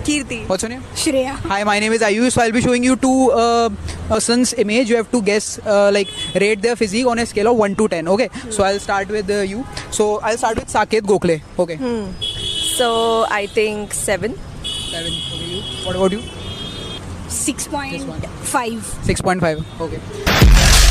Kirti. What's your name? Shreya. Hi, my name is Ayush. So I'll be showing you two person's image. You have to guess, rate their physique on a scale of 1 to 10. Okay. So I'll start with you. So I'll start with SAKET GOKHALE. Okay. So I think 7. 7. Okay. You. What about you? 6.5. 6.5. Okay.